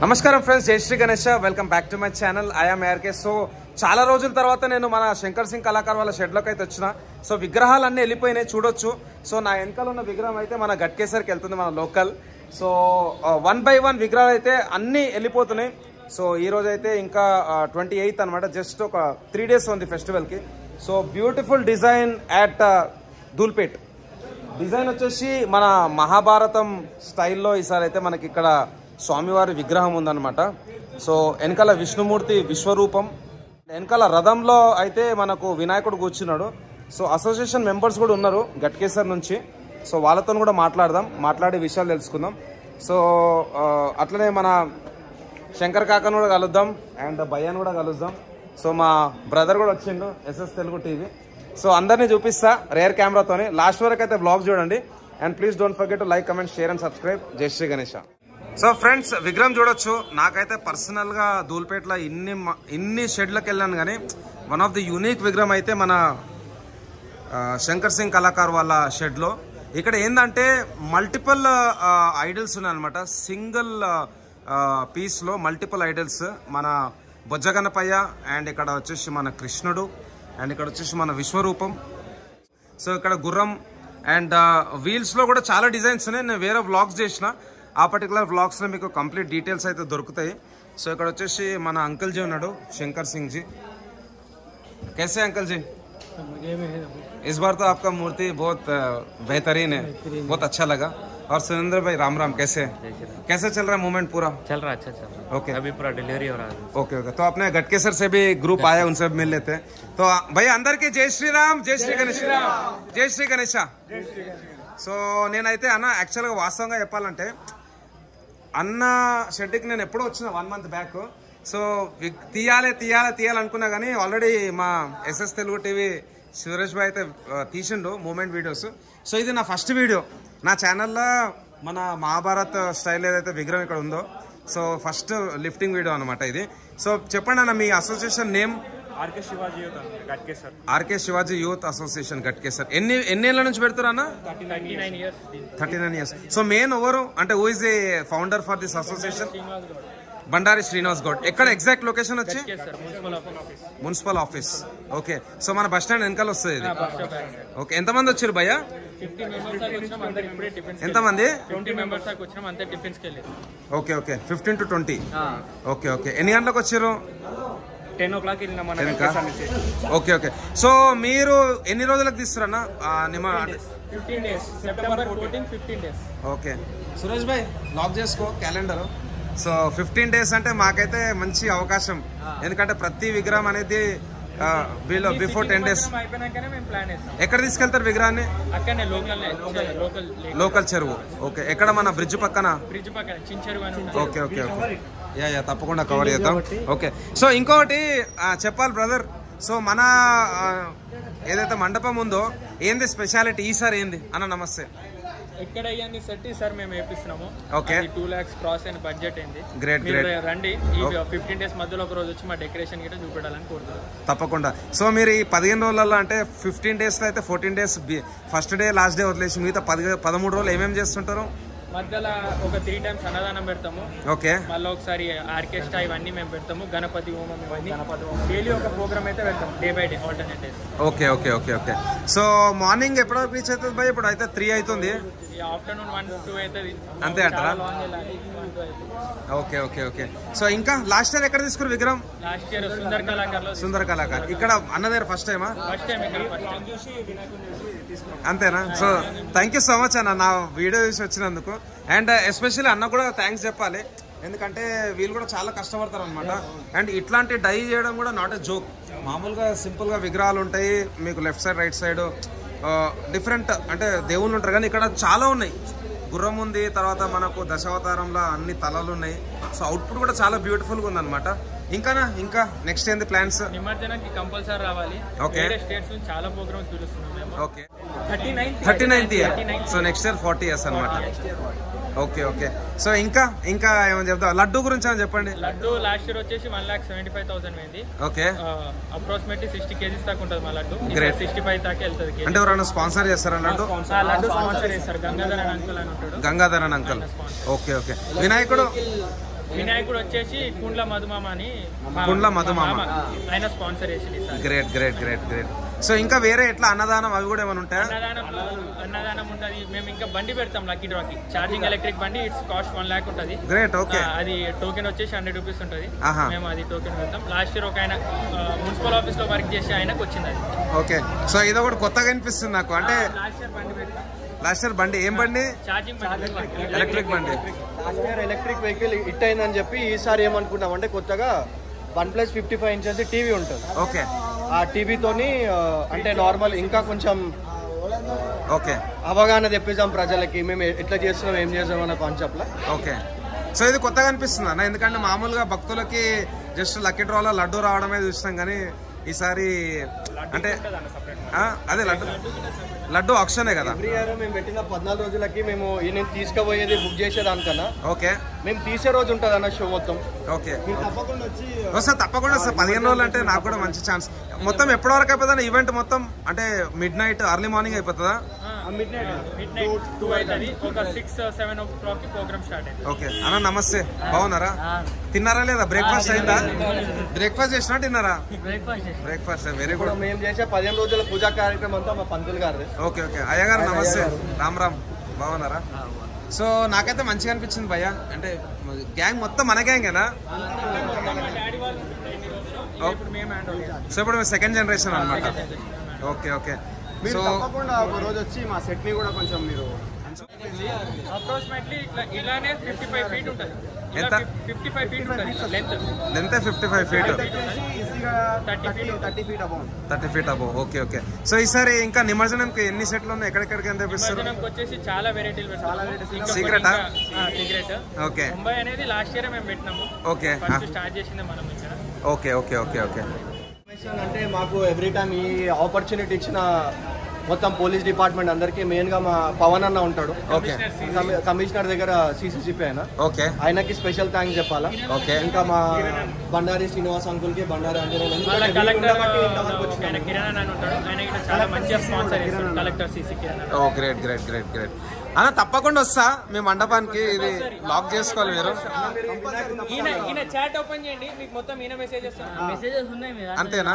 నమస్కారం ఫ్రెండ్స్, జై Shri Ganesha. Welcome back to my channel. I'm RK. So చాలా రోజుల తర్వాత నేను మన శంకర్ సింగ్ కళాకార్ వాళ్ళ షెడ్లోకి అయితే వచ్చిన. సో విగ్రహాలు అన్నీ వెళ్ళిపోయినాయి చూడొచ్చు. సో నా వెనకాల ఉన్న విగ్రహం అయితే మన గట్కేసర్కి వెళ్తుంది, మన లోకల్. సో 1 by 1 విగ్రహాలు అయితే అన్నీ వెళ్ళిపోతున్నాయి. సో ఈ రోజు అయితే ఇంకా 28th అనమాట. జస్ట్ ఒక 3 days ఉంది ఫెస్టివల్కి. So beautiful design at Dhoolpet. Design వచ్చేసి మన మహాభారతం స్టైల్లో ఈసారి అయితే మనకి ఇక్కడ స్వామివారి విగ్రహం ఉందన్నమాట. సో వెనకాల విష్ణుమూర్తి విశ్వరూపం, వెనకాల రథంలో అయితే మనకు వినాయకుడు కూర్చున్నాడు. సో అసోసియేషన్ మెంబర్స్ కూడా ఉన్నారు గట్కేసర్ నుంచి. సో వాళ్ళతో కూడా మాట్లాడే విషయాలు తెలుసుకుందాం. సో అట్లనే మన శంకర్ కాకను కూడా కలుద్దాం అండ్ భయ్యాను కూడా కలుద్దాం. సో మా బ్రదర్ కూడా వచ్చిండు, ఎస్ఎస్ తెలుగు టీవీ. సో అందరినీ చూపిస్తా రేర్ కెమెరాతోని. లాస్ట్ వరకు అయితే బ్లాగ్ చూడండి. And please don't forget to like, comment, share and subscribe. జై శ్రీ గణేష. సో ఫ్రెండ్స్, విగ్రహం చూడొచ్చు. నాకైతే పర్సనల్గా దూల్పేటలో ఇన్ని షెడ్లకు వెళ్ళాను, కానీ వన్ ఆఫ్ ది యూనిక్ విగ్రహం అయితే మన శంకర్ సింగ్ కళాకార్ వాళ్ళ షెడ్లో. ఇక్కడ ఏంటంటే మల్టిపుల్ ఐడల్స్ ఉన్నాయన్నమాట. సింగిల్ పీస్లో మల్టిపుల్ ఐడల్స్. మన బొజ్జగన్నపయ్య అండ్ ఇక్కడ వచ్చేసి మన కృష్ణుడు అండ్ ఇక్కడ వచ్చేసి మన విశ్వరూపం. సో ఇక్కడ గుర్రం అండ్ వీల్స్లో కూడా చాలా డిజైన్స్ ఉన్నాయి. నేను వేరే వ్లాగ్స్ చేసిన, ఆ పర్టికులర్ వ్లాగ్స్లో మీకు కంప్లీట్ డీటెయిల్స్ అయితే దొరుకుతాయి. సో ఇక్కడ వచ్చేసి మన అంకుల్ జీ ఉన్నాడు, శంకర్ సింగ్ జీ. कैसे अंकल जी? इस बार तो आपका मूर्ति बहुत बेहतरीन है, बहुत अच्छा लगा. और सुरेंद्र भाई राम राम, कैसे चल रहा है मूवमेंट? पूरा चल रहा है, अच्छा चल रहा है. ओके, अभी पूरा डिलीवरी हो रहा है. ओके. तो अपने गटकेसर से भी ग्रुप आया, उनसे भी मिल लेते हैं. तो भैया अंदर के जय श्री राम, जय श्री गणेश, जय శ్రీ గణేష. సో నేనైతే అన్న యాక్చువల్గా వాస్తవంగా చెప్పాలంటే అన్న షెడ్కి నేను ఎప్పుడో వచ్చిన 1 month బ్యాక్. సో తీయాలనుకున్నా కానీ ఆల్రెడీ మా ఎస్ఎస్ తెలుగు టీవీ సురేష్ భాయ్ అయితే తీసిండు మూమెంట్ వీడియోస్. సో ఇది నా ఫస్ట్ వీడియో నా ఛానల్లో. మన మహాభారత్ స్టైల్ ఏదైతే విగ్రహం ఇక్కడ ఉందో, సో ఫస్ట్ లిఫ్టింగ్ వీడియో అనమాట ఇది. సో చెప్పండి అన్న, మీ association name? RK Shivaji youth Ghatkesar. RK Shivaji youth association Ghatkesar. ఎన్నేళ్ల నుంచి పెడతారు అన్న? 39 years. సో మెయిన్ ఎవరు అంటే who is the founder for this association? Bandari Srinivas Goud. ఎక్కడ ఎగ్జాక్ట్ లొకేషన్ వచ్చి? Municipal office. ఓకే. సో మన బస్ స్టాండ్ వెనకాల వస్తుంది ఇది. ఓకే. ఎంతమంది వచ్చారు భయ్యా? ఎంతమంది? 20 members దాకా వచ్చినాం, అంతే టిఫిన్స్ కి వెళ్ళి. Okay okay, 15 to 20. Okay okay. ఎన్ని గంటలకు వచ్చారు? 10 o'clock వెళ్ళినా మన. Okay okay. సో మీరు ఎన్ని రోజులకు తీస్తారన్న? 15 days. September 14, 15 days. Okay. Suresh bhai lock చేసుకో క్యాలెండర్. సో 15 days అంటే మాకైతే మంచి అవకాశం. ఎందుకంటే ప్రతి విగ్రహం అనేది బిఫోర్ 10 days అయిపోయినాకనే మేము ప్లాన్ చేస్తాం. ఎక్కడ తీసుకెళ్తారు విగ్రహాన్ని? అక్కడనే లోకల్ చెరువు. ఓకే. ఎక్కడ? మన బ్రిడ్జ్ పక్కన చిన్న చెరువు అని. Okay okay okay. యా తప్పకుండా కవర్ చేద్దాం. ఓకే. సో ఇంకొకటి చెప్పాలి బ్రదర్. సో మన ఏదైతే మండపం ఉందో ఏంది స్పెషాలిటీ ఈసారి ఏంది అన్న? నమస్తే. ఎక్కడ అయ్యింది సెట్ సార్ మేము వేపిస్తున్నాము. ఓకే. 2 lakhs క్రాస్ అయిన బడ్జెట్ అయింది. గ్రేట్. రండి, ఈ 15 days మధ్యలో ఒక రోజు వచ్చి మా డెకరేషన్ గిట్ట చూపెట్టాలని కోరుతున్నాను. తప్పకుండా. సో మీరు ఈ 15 రోజులలో అంటే 15 days లో అయితే 14 days first day last day వదిలేసి మిగతా 13 రోజులు ఏమేమి చేస్తుంటారు? మధ్యలో ఒక 3 times అన్నదానం పెడతాము. ఓకే. మళ్ళీ ఒకసారి ఆర్కెస్ట్రా ఇవన్నీ మేము పెడతాము. గణపతి హోమం ఇవన్నీ డైలీ ఒక ప్రోగ్రామ్ అయితే పెడతాము, day by day alternate days. Okay okay okay okay. So morning ఎప్పటి వరకు రీచ్ అవుతుంది భయ్? ఇప్పుడు అయితే 3 అవుతుంది. ఆఫ్టర్నూన్ 1-2 అవుతుంది. అంతే అంటారా? Okay okay okay. సో ఇంకా లాస్ట్ ఇయర్ ఎక్కడ తీసుకురు విగ్రహం? Last year Sundar Kalakar. ఇక్కడ అన్న దగ్గర ఫస్ట్ టైమా? First time. అంతేనా? So thank you so much అన్న నా వీడియో చూసి వచ్చినందుకు. అండ్ ఎస్పెషల్లీ అన్న కూడా థ్యాంక్స్ చెప్పాలి, ఎందుకంటే వీళ్ళు కూడా చాలా కష్టపడతారు అనమాట. అండ్ ఇట్లాంటి డై చేయడం కూడా నాట్ ఎ జోక్. మామూలుగా సింపుల్గా విగ్రహాలు ఉంటాయి మీకు left side right side different అంటే దేవుళ్ళు ఉంటారు, కానీ ఇక్కడ చాలా ఉన్నాయి. గుర్రం ఉంది, తర్వాత మనకు దశావతారంలో అన్ని తలలు ఉన్నాయి. సో అవుట్పుట్ కూడా చాలా బ్యూటిఫుల్గా ఉందన్నమాట. ఇంకా నెక్స్ట్ ఏంది ప్లాన్స్? నిమజ్జనానికి కంపల్సరీ రావాలి. ఓకే. స్టేట్స్ నుంచి చాలా ప్రోగ్రామ్స్ పిలుస్తున్నాం. Okay. 39th year. So next year 40 years అనమాట. Okay okay. సో ఇంకా ఏమని చెప్తా? లడ్డు గురించి అని చెప్పండి. లడ్డు లాస్ట్ ఇయర్ వచ్చేసి 1,75,000 అయింది. ఓకే. అప్రాక్సిమేట్లీ 60 kgs దాకా ఉంటుంది మా లడ్డు. 65 దాకా వెళ్తుంది. అంటే ఎవరైనా స్పాన్సర్ చేస్తారా లడ్డు? లడ్డు స్పాన్సర్ చేస్తారు, గంగాధరన్ అంకుల్ అని ఉంటాడు. గంగాధరన్ అంకుల్. Okay okay. వినాయకుడు వినాయకుడు వచ్చేసి కుండ్ల మధుమామ అని కుండ్ల మధుమామ ఆయన స్పాన్సర్ చేసింది. Great great great great. So ఇంకా వేరే ఎట్లా అన్నదానం అవి కూడా ఏమైనా ఉంటాయా? అన్నదానం ఉంటుంది. మేము ఇంకా బండి పెడతాం లక్కీ డ్రాకి, ఛార్జింగ్ ఎలక్ట్రిక్ బండి. ఇట్స్ కాస్ట్ 1 lakh ఉంటుంది. గ్రేట్. ఓకే. అది టోకెన్ వచ్చేసి 100 rupees ఉంటుంది. మేము అది టోకెన్ పెడతాం. లాస్ట్ ఇయర్ ఒక ఆయన మున్సిపల్ ఆఫీస్ లో వర్క్ చేసి ఆయనకు వచ్చింది అది. ఓకే. సో ఇది ఒకటి కొత్తగా అనిపిస్తుంది నాకు. అంటే లాస్ట్ ఇయర్ బండి పెడతాం. లాస్ట్ ఇయర్ బండి ఏం బండి? ఛార్జింగ్ బండి, ఎలక్ట్రిక్ బండి. Last year electric vehicle hit అయిందని చెప్పి ఈసారి ఏమనుకున్నాం అంటే కొత్తగా 1+55 inches టీవీ ఉంటుంది. ఓకే. ఆ టీవీతోని అంటే నార్మల్ ఇంకా కొంచెం ఓకే అవగాహన తెప్పిద్దాం ప్రజలకి, మేము ఎట్లా చేస్తున్నాం ఏం చేస్తాం అన్న కాన్సెప్ట్ లో. ఓకే. సో ఇది కొత్తగా అనిపిస్తుంది అన్న, ఎందుకంటే మామూలుగా భక్తులకి జస్ట్ లక్కీ డ్రాలో లడ్డు రావడమే చూస్తాం, కానీ ఈసారి అంటే అదే లడ్డు ఆప్షనే కదా. ఎవ్రీ ఇయర్ మేము పెట్టిన 14 రోజులకి మేము నేను తీసుకుపోయేది బుక్ చేసేదానికన్నా ఓకే మేము తీసే రోజు ఉంటుంది అన్న షో మొత్తం. ఓకే. తప్పకుండా వచ్చి వస్తా, తప్పకుండా వస్తా. 15 రోజులు అంటే నాకు కూడా మంచి ఛాన్స్. మొత్తం ఎప్పటి వరకు అయిపోతుందా ఈవెంట్? మొత్తం అంటే మిడ్ నైట్ ఎర్లీ మార్నింగ్ అయిపోతుందా? మిడ్ నైట్ 2 అవుతుంది. ఒక 6-7 o'clock ప్రోగ్రామ్ స్టార్ట్ అయింది. ఓకే అన్న, నమస్తే. బాగున్నారా? తిన్నారా లేదా? బ్రేక్ఫాస్ట్ అయిందా? బ్రేక్ఫాస్ట్ చేసినా తిన్నారా? బ్రేక్ఫాస్ట్. Very good. మేము చేసే 15 రోజుల పూజా కార్యక్రమం అంతా మా పంతులు గారు. Okay okay. అయ్యగారు నమస్తే. రామ్ రామ్. బాగున్నారా? సో నాకైతే మంచిగా అనిపించింది భయ్య. అంటే గ్యాంగ్ మొత్తం మన గ్యాంగేనా? సో ఇప్పుడు మేము సెకండ్ జనరేషన్ అనమాట. Okay okay. సో తప్పకుండా ఒక రోజు వచ్చి మా సెట్ ని కూడా కొంచెం మీరు అప్రాక్సిమేట్లీ ఇలానే 55 feet ఉంటుంది. ఎంత? 55 feet ఉంటుంది length. 55 feet. 30 feet above. 30 feet above. Okay okay. So ఈసారి ఇంకా నిమజ్జనంకి ఎన్ని సెట్లు ఉన్నాయి? ఎక్కడెక్కడికి ఎంత తెప్పిస్తారు? నిమజ్జనంకి వచ్చేసి చాలా వెరైటీలు పెడతాము. సీక్రెటా? సీక్రెట్. ఓకే. ముంబై అనేది లాస్ట్ ఇయర్ మేము పెట్టినాము. ఓకే. ఫస్ట్ స్టార్ట్ చేసింది మనం ఇక్కడ. Okay okay okay okay. అంటే మాకు ఎవ్రీ టైం ఈ ఆపర్చునిటీ ఇచ్చిన మొత్తం పోలీస్ డిపార్ట్మెంట్ అందరికి మెయిన్ గా మా పవన్ అన్న ఉంటాడు. ఓకే. కమిషనర్ దగ్గర సిసిసిపి ఆయన. ఓకే. ఆయనకి స్పెషల్ థ్యాంక్స్ చెప్పాలా. ఓకే. ఇంకా మా బండారి శ్రీనివాస్ అంకుల్ కి, బండారి కలెక్టర్ కిరణ్ అని ఉంటాడు. ఆయన చాలా మంచిగా స్పాన్సర్ చేస్తాడు. Collector CC Kiran. Oh great great great great అన్న. తప్పకుండా వస్తా మీ మండపానికి. ఇది లాక్ చేసుకోవాలి మీరు. ఈయన చాట్ ఓపెన్ చేయండి, మీకు మొత్తం ఈయన మెసేజెస్ ఉన్నాయి. అంతేనా?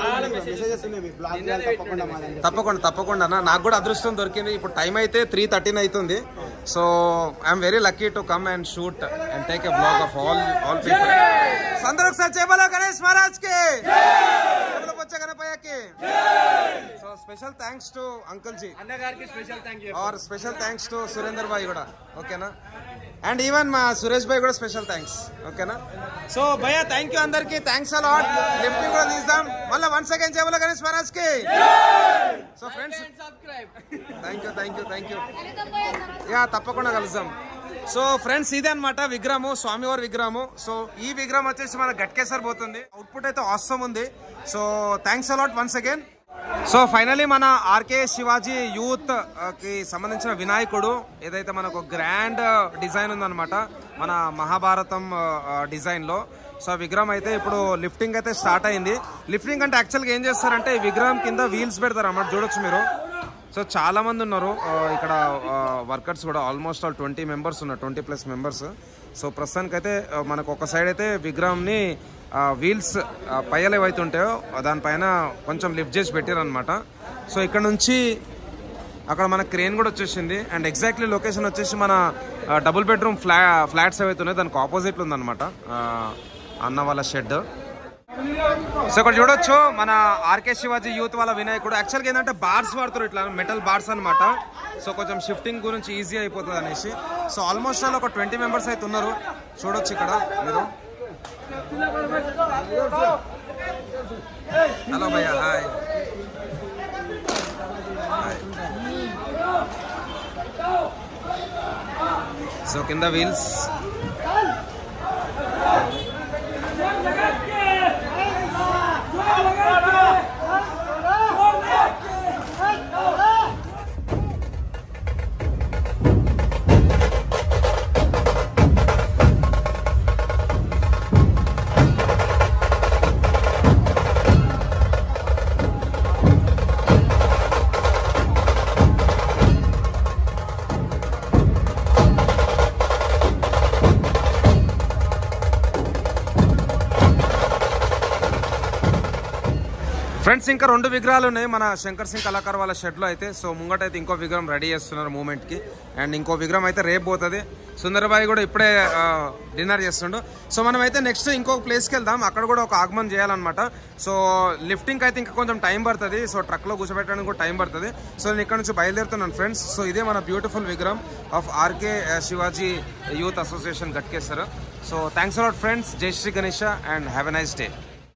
తప్పకుండా తప్పకుండా అన్న. నాకు కూడా అదృష్టం దొరికింది. ఇప్పుడు టైం అయితే 3:13 అవుతుంది. So I'm very lucky to come and shoot and take a blog of all people. అందరూ ఒకసారి చేపల గణేష్ మహారాజ్ కి, బొచ్చ గణపయ్యకి. So special thanks to uncle ji అన్న గారికి స్పెషల్ థ్యాంక్ యూ. और स्पेशल थैंक्स टू सुरेंद्र भाई కూడా. ఓకేనా? అండ్ ఈవెన్ మా సురేష్ భాయ్ కూడా స్పెషల్ థ్యాంక్స్. ఓకేనా? సో భయ్య థ్యాంక్ యూ అందరికి. Thanks a lot. లిఫ్టింగ్ కూడా తీద్దాం మళ్ళీ. వన్స్ అగైన్ చేపల గణేష్ మహారాజ్ కి. So friends thank you. Yeah తప్పకుండా కలుద్దాం. సో ఫ్రెండ్స్ ఇదే అనమాట విగ్రహము, స్వామివారి విగ్రహము. సో ఈ విగ్రహం వచ్చేసి మన గట్కేసర్ పోతుంది. అవుట్పుట్ అయితే ఆసమ్ ఉంది. So thanks a lot once again. So finally మన ఆర్కే శివాజీ యూత్ కి సంబంధించిన వినాయకుడు ఏదైతే మనకు గ్రాండ్ డిజైన్ ఉందన్నమాట, మన మహాభారతం డిజైన్ లో. సో విగ్రహం అయితే ఇప్పుడు లిఫ్టింగ్ అయితే స్టార్ట్ అయింది. లిఫ్టింగ్ అంటే యాక్చువల్గా ఏం చేస్తారంటే ఈ విగ్రహం కింద వీల్స్ పెడతారు అన్నమాట. చూడొచ్చు మీరు. సో చాలా మంది ఉన్నారు ఇక్కడ వర్కర్స్ కూడా. ఆల్మోస్ట్ ఆల్ 20 మెంబర్స్ ఉన్నారు, 20+ మెంబర్స్. సో ప్రస్తుతానికైతే మనకు ఒక సైడ్ అయితే విగ్రహంని వీల్స్ పయ్యలు ఏవైతే ఉంటాయో దానిపైన కొంచెం లిఫ్ట్ చేసి పెట్టారనమాట. సో ఇక్కడ నుంచి అక్కడ మన క్రేన్ కూడా వచ్చేసింది. అండ్ ఎగ్జాక్ట్లీ లొకేషన్ వచ్చేసి మన డబుల్ బెడ్రూమ్ ఫ్లాట్స్ ఏవైతే ఉన్నాయో దానికి ఆపోజిట్లో ఉందన్నమాట అన్న వాళ్ళ షెడ్. సో ఇక్కడ చూడొచ్చు మన ఆర్కే శివాజీ యూత్ వాళ్ళ వినాయకుడు. యాక్చువల్గా ఏంటంటే బార్స్ వాడుతారు, ఇట్లా మెటల్ బార్స్ అనమాట. సో కొంచెం షిఫ్టింగ్ గురించి ఈజీ అయిపోతుంది అనేసి. సో ఆల్మోస్ట్ ఆల్ ఒక 20 మెంబర్స్ అయితే ఉన్నారు. చూడొచ్చు ఇక్కడ మీరు. హలో భయ్యా, హాయ్. సో కింద వీల్స్. ఫ్రెండ్స్ ఇంకా 2 విగ్రహాలు ఉన్నాయి మన శంకర్ సింగ్ కళాకార్ వాళ్ళ షెడ్లో అయితే. సో ముంగట అయితే ఇంకో విగ్రహం రెడీ చేస్తున్నారు మూమెంట్కి, అండ్ ఇంకో విగ్రహం అయితే రేపు పోతుంది. సుందరబాయి కూడా ఇప్పుడే డిన్నర్ చేస్తుండు. సో మనం అయితే నెక్స్ట్ ఇంకొక ప్లేస్కి వెళ్దాం, అక్కడ కూడా ఒక ఆగమన్ చేయాలన్నమాట. సో లిఫ్టింగ్ అయితే ఇంకా కొంచెం టైం పడుతుంది, సో ట్రక్లో కూర్చోబెట్టడానికి కూడా టైం పడుతుంది. సో నేను ఇక్కడ నుంచి బయలుదేరుతున్నాను ఫ్రెండ్స్. సో ఇదే మన బ్యూటిఫుల్ విగ్రహం of RK Shivaji youth association Ghatkesar. So thanks a lot friends. జై Shri Ganesha and have a nice day.